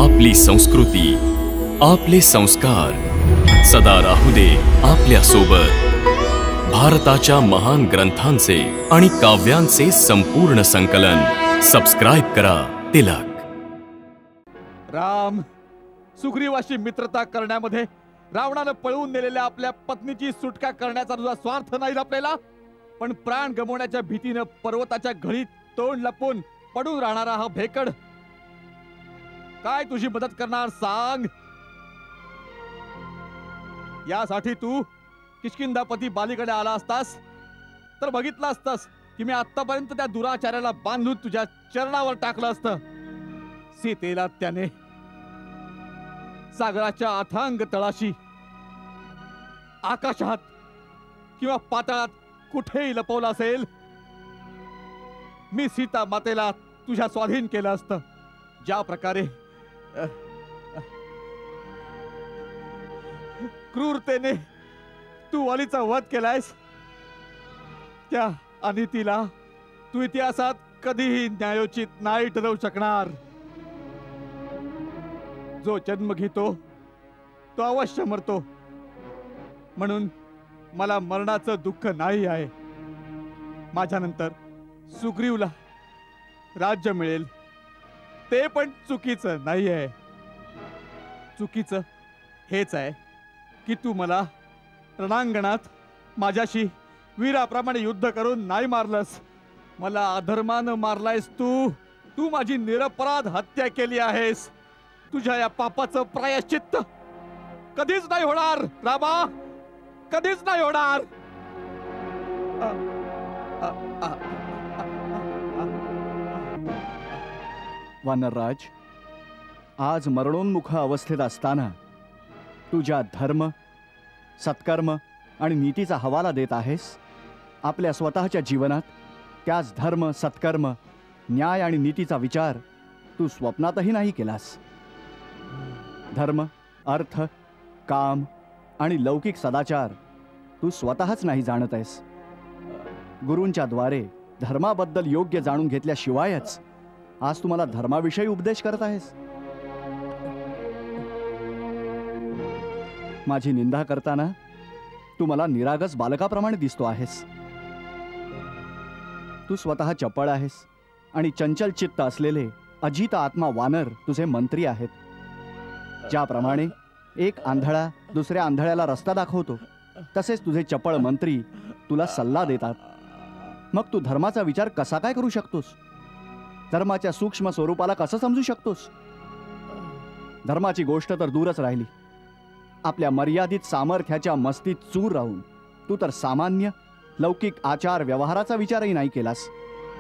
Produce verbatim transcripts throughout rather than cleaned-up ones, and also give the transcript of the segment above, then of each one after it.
आपली संस्कृती, आपले संस्कार सदा राहू दे आपल्या सोबत। भारताच्या महान ग्रंथांचे आणि काव्यांचे संपूर्ण संकलन सबस्क्राइब करा तिलक। राम, सुग्रीवाशी मित्रता करण्यामध्ये रावणाने पळवून नेलेल्या आपल्या पत्नीची सुटका करण्याचा तुझा स्वार्थ नाही आपल्याला, पण प्राण गमावण्याच्या भीतीने पर्वताच्या घळीत तोंड लपून पडून राहणारा हा भेकड काय तुझी मदत करणार सांग? यासाठी तू किष्किंधापती बालीकडे आला असतास तर बघितलं असतास की मी आतापर्यंत त्या दुराचार्याला बांधून तुझ्या चरणावर टाकलं असतं। सीतेला त्याने सागराच्या अथांग तळाशी, आकाशात किंवा पाताळात कुठेही लपवलं असेल। मी सीता मातेला तुझ्या स्वाधीन केलं असतं। ज्या प्रकारे क्रूरतेने तू वालीचा वध केलायस, त्या अनितीला तू इतिहासात कधीही न्यायोचित नाही ठरवू शकणार। जो जन्म घेतो तो अवश्य मरतो, म्हणून मला मरणाचं दुःख नाही आहे। माझ्यानंतर सुग्रीवला राज्य मिळेल ते पण चुकीचं नाही आहे। चुकीचं हेच आहे की तू मला रणांगणात माझ्याशी वीराप्रमाणे युद्ध करून नाही मारलंस, मला अधर्मानं मारलायस। तू तू माझी निरपराध हत्या केली आहेस। तुझ्या या पापाचं प्रायश्चित्त कधीच नाही होणार रामा, कधीच नाही होणार। आ, आ, आ, वानरराज, आज मरणोन्मुख अवस्थेत असताना तुझ्या धर्म, सत्कर्म आणि नीतीचा हवाला देत आहेस। आपल्या स्वतःच्या जीवनात त्याच धर्म, सत्कर्म, न्याय आणि नीतीचा विचार तू स्वप्नातही नाही केलास। धर्म, अर्थ, काम आणि लौकिक सदाचार तू स्वतःच नाही जाणत आहेस। गुरूंच्या द्वारे धर्माबद्दल योग्य जाणून घेतल्याशिवायच आज तुम्हाला धर्माविषयी उपदेश करत आहेस। माझी निंदा करताना तू मला निरागस बालकाप्रमाणे दिसतो आहेस। तू स्वतः चपळ आहेस आणि चंचल चित्त असलेले अजित आत्मा वानर तुझे मंत्री आहेत। ज्याप्रमाणे एक आंधळा दुसऱ्या आंधळ्याला रस्ता दाखवतो, तसेच तुझे चपळ मंत्री तुला सल्ला देतात। मग तू धर्माचा विचार कसा काय करू शकतोस? धर्माच्या सूक्ष्म स्वरूपाला कसं समजू शकतोस? धर्माची गोष्ट तर दूरच राहिली। आपल्या मर्यादित सामर्थ्याच्या मस्तीत चूर राहून तू तर सामान्य लौकिक आचार व्यवहाराचा विचारही नाही केलास।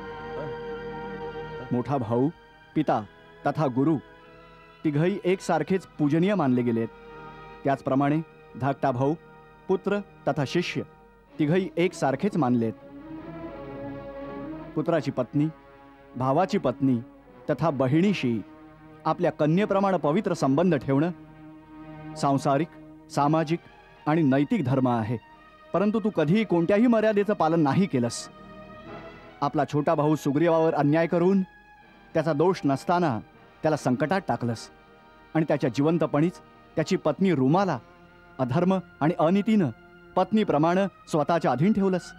मोठा भाऊ, पिता तथा गुरु तिघही एकसारखेच पूजनीय मानले गेलेत। त्याचप्रमाणे धाकटा भाऊ, पुत्र तथा शिष्य तिघही एकसारखेच मानलेत। पुत्राची पत्नी, भावाची पत्नी तथा बहिणीशी आपल्या कन्येप्रमाणे पवित्र संबंध ठेवणं सांसारिक, सामाजिक आणि नैतिक धर्म आहे। परंतु तू कधीही कोणत्याही मर्यादेचं पालन नाही केलंस। आपला छोटा भाऊ सुग्रीवावर अन्याय करून त्याचा दोष नसताना त्याला संकटात टाकलंस आणि त्याच्या जिवंतपणीच त्याची पत्नी रुमाला अधर्म आणि अनितीनं पत्नीप्रमाणे स्वतःच्या अधीन ठेवलंस।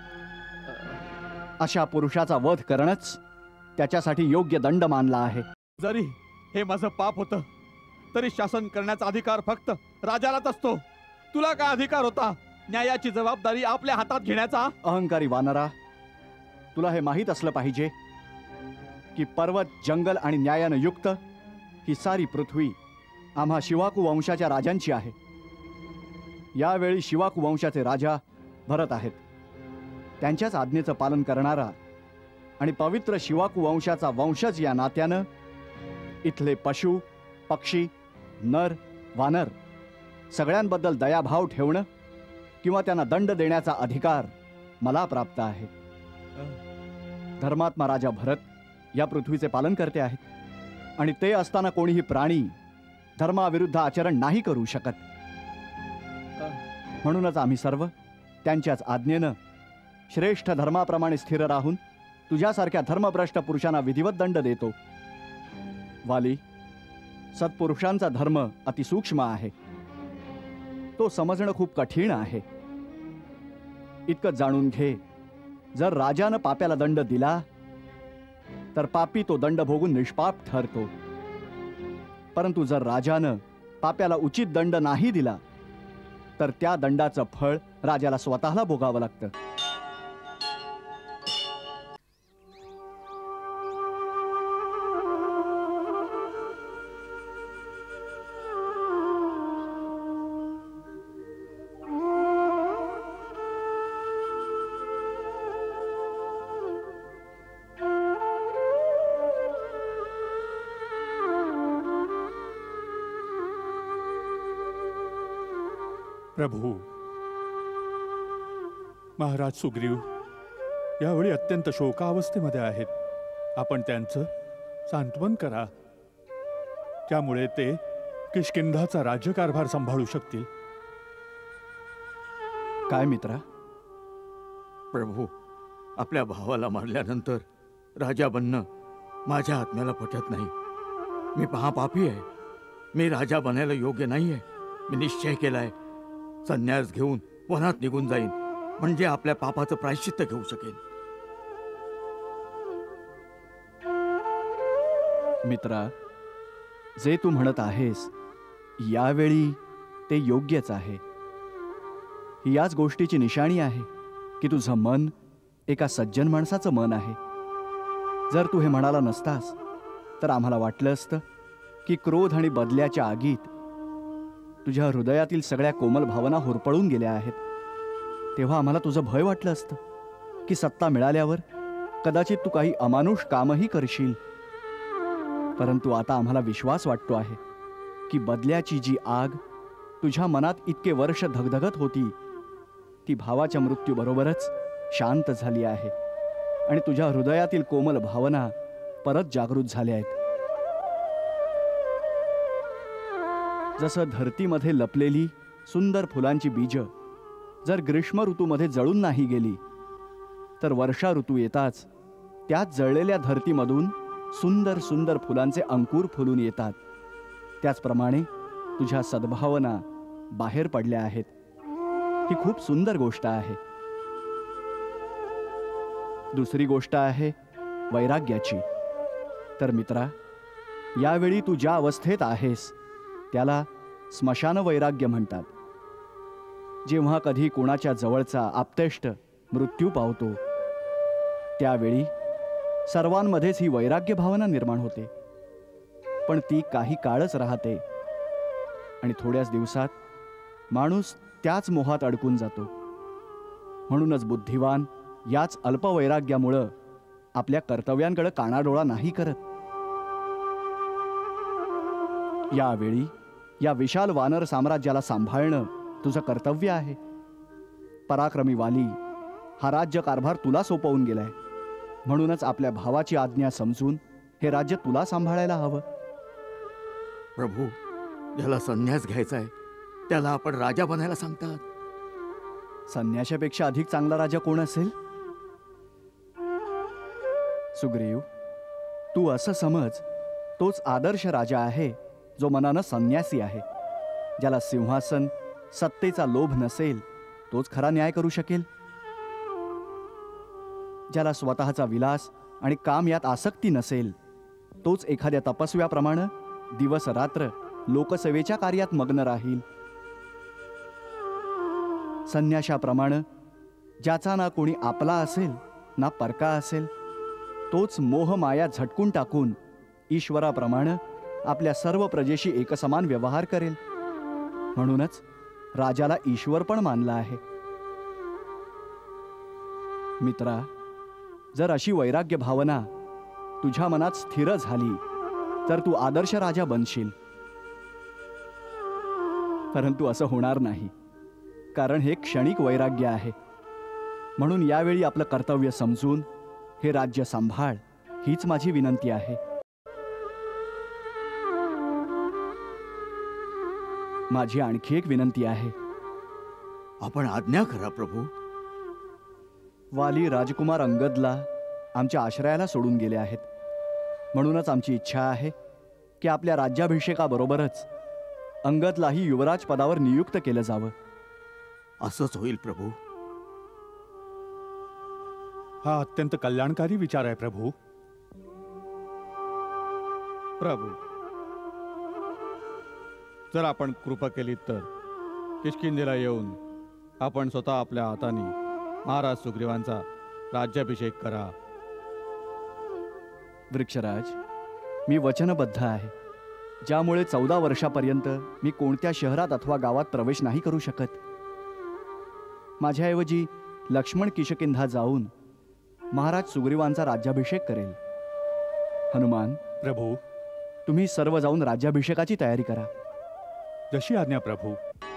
अशा पुरुषाचा वध करणंच त्याच्यासाठी योग्य दंड मानला आहे। जरी हे माझं पाप होतं तरी शासन करण्याचा अधिकार फक्त राजालाच असतो। तुला काय अधिकार होता न्यायाची जबाबदारी आपल्या हातात घेण्याचा? अहंकारी वानरा, तुला हे माहीत असलं पाहिजे की पर्वत, जंगल आणि न्यायानं युक्त ही सारी पृथ्वी आम्हा शिवाकू वंशाच्या राजांची आहे। यावेळी शिवाकू वंशाचे राजा भरत आहेत। त्यांच्याच आज्ञेचं पालन करणारा आणि पवित्र शिवाकू वंशाचा वंशज या नात्यानं इथले पशु, पक्षी, नर, वानर सगळ्यांबद्दल दयाभाव ठेवणं किंवा त्यांना दंड देण्याचा अधिकार मला प्राप्त आहे। धर्मात्मा राजा भरत या पृथ्वीचे पालन करते आहेत आणि ते असताना कोणीही प्राणी धर्माविरुद्ध आचरण नाही करू शकत। म्हणूनच आम्ही सर्व त्यांच्याच आज्ञेनं श्रेष्ठ धर्माप्रमाणे स्थिर राहून तुझ्यासारख्या धर्मभ्रष्ट पुरुषांना विधिवत दंड देतो। वाली, सत्पुरुषांचा धर्म अतिसूक्ष्म आहे, तो समजणं खूप कठीण आहे. इतकं जाणून घे, जर राजानं पाप्याला दंड दिला तर पापी तो दंड भोगून निष्पाप ठरतो. परंतु जर राजानं पाप्याला उचित दंड नाही दिला तर त्या दंडाचं फळ राजाला स्वतःला भोगावं लागतं. प्रभू, महाराज सुग्रीव यावेळी अत्यंत शोकावस्थेमध्ये आहेत. आपण त्यांचं सांत्वन करा, त्यामुळे ते किष्किंधाचा राज्यकारभार सांभाळू शकतील. काय मित्रा? प्रभू, आपल्या भावाला मारल्यानंतर राजा बनणं माझ्या आत्म्याला पटत नाही. मी महापापी आहे. मी राजा बनायला योग्य नाही आहे. मी निश्चय केलाय, संन्यास घेऊन वनात निघून जाईन, म्हणजे आपल्या पापाचं प्रायश्चित्त घेऊ शकेन. मित्रा, जे तू म्हणत आहेस यावेळी ते योग्यच आहे. ही याच गोष्टीची निशाणी आहे की तुझं मन एका सज्जन माणसाचं मन आहे. जर तू हे म्हणाला नसतास तर आम्हाला वाटलं असतं की क्रोध आणि बदल्याच्या आगीत तुझ्या हृदयातील सगळ्या कोमल भावना होरपळून गेल्या आहेत. तेव्हा आम्हाला तुझं भय वाटलं असतं की सत्ता मिळाल्यावर कदाचित तू काही अमानुष कामही करशील. परंतु आता आम्हाला विश्वास वाटतो आहे की बदल्याची जी आग तुझ्या मनात इतके वर्ष धगधगत होती ती भावाच्या मृत्यूबरोबरच शांत झाली आहे आणि तुझ्या हृदयातील कोमल भावना परत जागृत झाल्या आहेत. जसं धरतीमध्ये लपलेली सुंदर फुलांची बीज जर ग्रीष्म ऋतूमध्ये जळून नाही गेली तर वर्षा ऋतू येताच त्याच जळलेल्या धरतीमधून सुंदर सुंदर फुलांचे अंकुर फुलून येतात, त्याचप्रमाणे तुझ्या सद्भावना बाहेर पडल्या आहेत. ही खूप सुंदर गोष्ट आहे. दुसरी गोष्ट आहे वैराग्याची. तर मित्रा, यावेळी तू ज्या अवस्थेत आहेस त्याला स्मशान वैराग्य म्हणतात. जेव्हा कधी कोणाच्या जवळचा आप्तेष्ट मृत्यू पावतो त्यावेळी सर्वांमध्येच ही वैराग्य भावना निर्माण होते, पण ती काही काळच राहते आणि थोड्याच दिवसात माणूस त्याच मोहात अडकून जातो. म्हणूनच बुद्धिवान याच अल्पवैराग्यामुळं आपल्या कर्तव्यांकडे कानाडोळा नाही करत. यावेळी या विशाल वानर साम्राज्याला सांभाळणं तुझं कर्तव्य आहे. पराक्रमी वाली हा राज्य कारभार तुला सोपवून गेलाय, म्हणूनच आपल्या भावाची आज्ञा समजून हे राज्य तुला सांभाळायला हवं. प्रभू, ज्याला संन्यास घ्यायचा आहे त्याला आपण राजा बनायला सांगतात. संन्याशापेक्षा अधिक चांगला राजा कोण असेल? सुग्रीव, तू असं समज तोच आदर्श राजा आहे जो मनानं संन्यासी आहे. ज्याला सिंहासन सत्तेचा लोभ नसेल तोच खरा न्याय करू शकेल. ज्याला स्वतःचा विलास आणि काम यात आसक्ती नसेल तोच एखाद्या तपस्व्याप्रमाणे दिवस रात्र लोकसेवेच्या कार्यात मग्न राहील. संन्याशाप्रमाणे ज्याचा ना कोणी आपला असेल ना परका असेल तोच मोहमाया झटकून टाकून ईश्वराप्रमाणे आपल्या सर्व प्रजेशी एकसमान व्यवहार करेल. म्हणूनच राजाला ईश्वर पण मानला आहे. मित्रा, जर अशी वैराग्य भावना तुझ्या मनात स्थिर झाली तर तू आदर्श राजा बनशील. परंतु असं होणार नाही, कारण हे क्षणिक वैराग्य आहे. म्हणून यावेळी आपलं कर्तव्य समजून हे राज्य सांभाळ, हीच माझी विनंती आहे. माझी आणखी एक विनंती आहे. आपण आज्ञा करा प्रभू. वाली राजकुमार अंगदला आमच्या आश्रयाला सोडून गेले आहेत. म्हणूनच आमची इच्छा आहे की आपल्या राज्याभिषेकाबरोबरच अंगदलाही युवराज पदावर नियुक्त केलं जावं. असंच होईल प्रभू. हा अत्यंत कल्याणकारी विचार आहे प्रभू. प्रभू, जर आपण कृपा केली तर किष्किंधेला येऊन आपण स्वतः आपल्या हाताने महाराज सुग्रीवांचा राज्याभिषेक करा. वृक्षराज, मी वचनबद्ध आहे, ज्यामुळे चौदा वर्षापर्यंत मी कोणत्या शहरात अथवा गावात प्रवेश नाही करू शकत. माझ्याऐवजी लक्ष्मण किष्किंधा जाऊन महाराज सुग्रीवांचा राज्याभिषेक करेल. हनुमान प्रभू, तुम्ही सर्व जाऊन राज्याभिषेकाची तयारी करा. जशी आज्ञा प्रभू.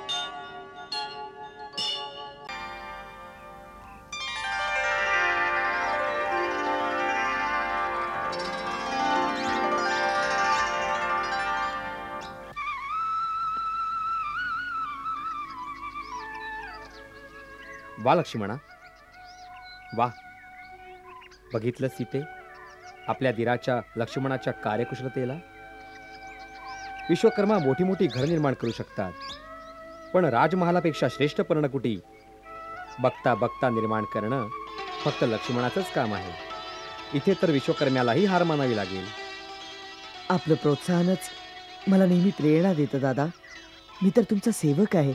वा लक्ष्मणा, वा. बघितलं सीते, आपल्या धीराच्या लक्ष्मणाच्या कार्यकुशलतेला. विश्वकर्मा मोठी मोठी घर निर्माण करू शकतात, पण राजमहालापेक्षा श्रेष्ठ पर्णकुटी बघता बघता निर्माण करणं फक्त लक्ष्मणाचंच काम आहे. इथे तर विश्वकर्म्यालाही हार मानावी लागेल. आपलं प्रोत्साहनच मला नेहमी प्रेरणा देतं दादा. मी तर तुमचा सेवक आहे.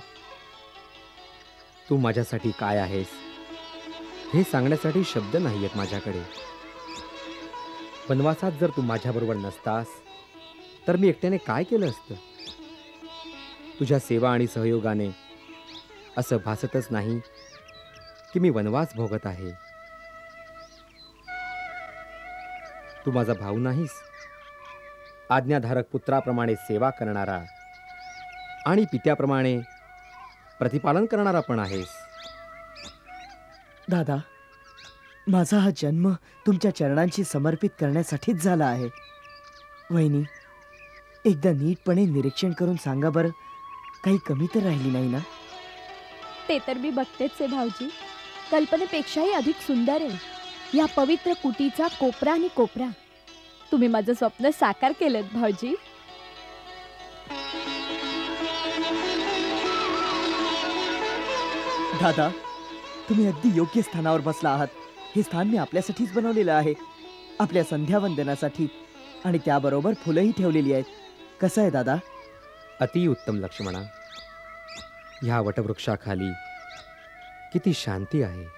तू माझ्यासाठी काय आहेस हे सांगण्यासाठी शब्द नाही आहेत माझ्याकडे. वनवासात जर तू माझ्याबरोबर नसतास तर मी एकट्याने काय केलं असतं. तुझ्या सेवा आणि सहयोगाने असं भासतच नाही की मी वनवास भोगत आहे. तू माझा भाऊ नाहीस, आज्ञाधारक पुत्राप्रमाणे सेवा करणारा आणि पित्याप्रमाणे प्रतिपालन करणारा पण आहेस. दादा, माझा हा जन्म तुमच्या चरणांशी समर्पित करण्यासाठीच झाला आहे. वहिनी, एकदा नीटपणे निरीक्षण करून सांगा बरं, काही कमी तर राहिली नाही ना? ते तर मी बघतेच आहे भाऊजी. कल्पनेपेक्षाही अधिक सुंदर आहे या पवित्र कुटीचा कोपरा आणि कोपरा. तुम्ही माझं स्वप्न साकार केलं भाऊजी. दादा, तुम्ही अगदी योग्य स्थानावर बसला आहात. हे स्थान मी आपल्यासाठीच बनवलेलं आहे, आपल्या संध्यावंदनासाठी, आणि त्याबरोबर फुलंही ठेवलेली आहेत. कसं आहे दादा? अतिउत्तम लक्ष्मणा. ह्या वटवृक्षाखाली किती शांती आहे.